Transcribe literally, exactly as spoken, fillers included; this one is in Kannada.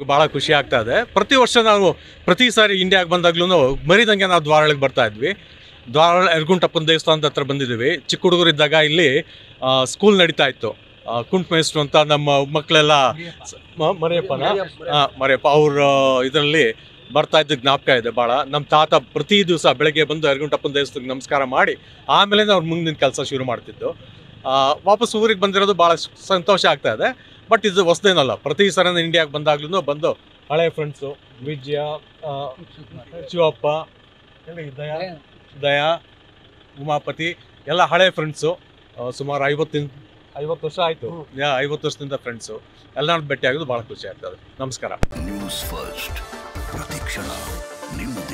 ಭಾಳ ಖುಷಿ ಆಗ್ತಾ ಇದೆ. ಪ್ರತಿ ವರ್ಷ ನಾವು ಪ್ರತಿ ಸಾರಿ ಇಂಡಿಯಾಗೆ ಬಂದಾಗ್ಲೂ ಮರಿದಂಗೆ ನಾವು ದ್ವಾರಳಿಗೆ ಬರ್ತಾ ಇದ್ವಿ. ದ್ವಾರ ಯರ್ಗುಂಟಪ್ಪನ ದೇವಸ್ಥಾನದ ಹತ್ರ ಬಂದಿದ್ದೀವಿ. ಚಿಕ್ಕ ಹುಡುಗರಿದ್ದಾಗ ಇಲ್ಲಿ ಸ್ಕೂಲ್ ನಡೀತಾ ಇತ್ತು. ಕುಂಟ್ ಮೇಸ್ಟ್ರು ಅಂತ ನಮ್ಮ ಮಕ್ಕಳೆಲ್ಲ ಮರಿಯಪ್ಪನ ಮರಿಯಪ್ಪ ಅವ್ರ ಇದರಲ್ಲಿ ಬರ್ತಾ ಇದ್ದ ಜ್ಞಾಪಕ ಇದೆ ಭಾಳ. ನಮ್ಮ ತಾತ ಪ್ರತಿ ದಿವಸ ಬೆಳಗ್ಗೆ ಬಂದು ಯರ್ಗುಂಟಪ್ಪನ ದೇವಸ್ಥಾನಕ್ಕೆ ನಮಸ್ಕಾರ ಮಾಡಿ ಆಮೇಲೆ ಅವ್ರು ಮುಂದಿನ ಕೆಲಸ ಶುರು ಮಾಡ್ತಿದ್ದು. ವಾಪಸ್ ಊರಿಗೆ ಬಂದಿರೋದು ಭಾಳ ಸಂತೋಷ ಆಗ್ತಾ ಇದೆ. ಬಟ್ ಇದು ಹೊಸದೇನಲ್ಲ, ಪ್ರತಿ ಸಲ ಇಂಡಿಯಾಗೆ ಬಂದಾಗ್ಲೂ ಬಂದು ಹಳೆ ಫ್ರೆಂಡ್ಸು ವಿಜಯ, ಶಿವಪ್ಪ, ದಯಾ ದಯಾ ಉಮಾಪತಿ ಎಲ್ಲ ಹಳೆ ಫ್ರೆಂಡ್ಸು. ಸುಮಾರು ಐವತ್ತಿನ ಐವತ್ತು ವರ್ಷ ಆಯಿತು. ಐವತ್ತು ವರ್ಷದಿಂದ ಫ್ರೆಂಡ್ಸು ಎಲ್ಲ ಭೇಟಿ ಆಗೋದು ಭಾಳ ಖುಷಿ ಆಗ್ತದೆ. ನಮಸ್ಕಾರ. ನ್ಯೂಸ್ ಫಸ್ಟ್ ಪ್ರತಿಕ್ಷಣ ನಿಮ್ಮ